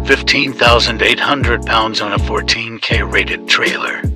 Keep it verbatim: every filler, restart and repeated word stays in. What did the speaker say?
fifteen thousand eight hundred pounds on a fourteen K rated trailer.